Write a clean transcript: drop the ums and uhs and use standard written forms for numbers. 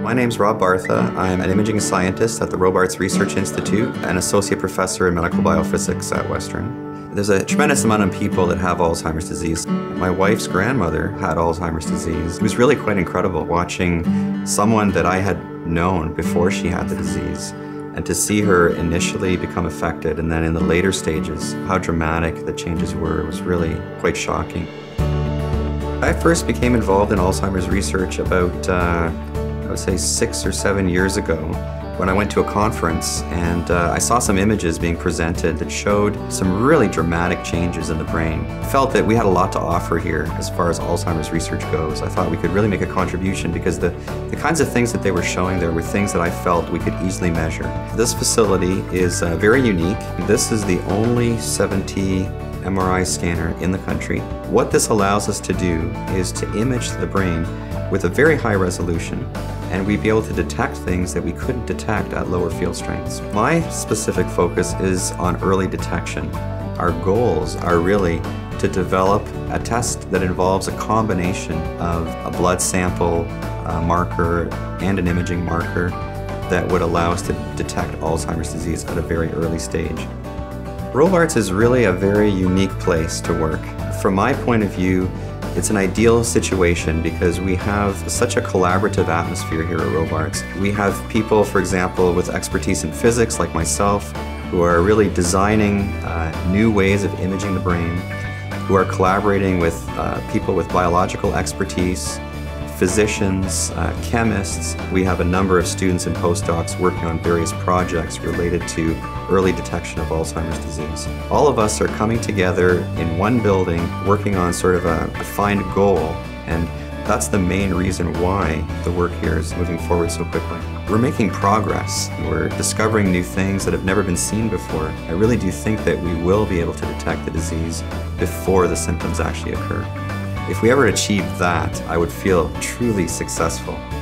My name's Rob Bartha. I'm an imaging scientist at the Robarts Research Institute and associate professor in medical biophysics at Western. There's a tremendous amount of people that have Alzheimer's disease. My wife's grandmother had Alzheimer's disease. It was really quite incredible watching someone that I had known before she had the disease, and to see her initially become affected and then in the later stages, how dramatic the changes were, was really quite shocking. I first became involved in Alzheimer's research about, I would say 6 or 7 years ago, when I went to a conference and I saw some images being presented that showed some really dramatic changes in the brain. I felt that we had a lot to offer here as far as Alzheimer's research goes. I thought we could really make a contribution because the kinds of things that they were showing there were things that I felt we could easily measure. This facility is very unique. This is the only 7T MRI scanner in the country. What this allows us to do is to image the brain with a very high resolution, and we'd be able to detect things that we couldn't detect at lower field strengths. My specific focus is on early detection. Our goals are really to develop a test that involves a combination of a blood sample, a marker, and an imaging marker that would allow us to detect Alzheimer's disease at a very early stage. Robarts is really a very unique place to work. From my point of view, it's an ideal situation because we have such a collaborative atmosphere here at Robarts. We have people, for example, with expertise in physics like myself, who are really designing new ways of imaging the brain, who are collaborating with people with biological expertise, physicians, chemists. We have a number of students and postdocs working on various projects related to early detection of Alzheimer's disease. All of us are coming together in one building, working on sort of a defined goal, and that's the main reason why the work here is moving forward so quickly. We're making progress. We're discovering new things that have never been seen before. I really do think that we will be able to detect the disease before the symptoms actually occur. If we ever achieved that, I would feel truly successful.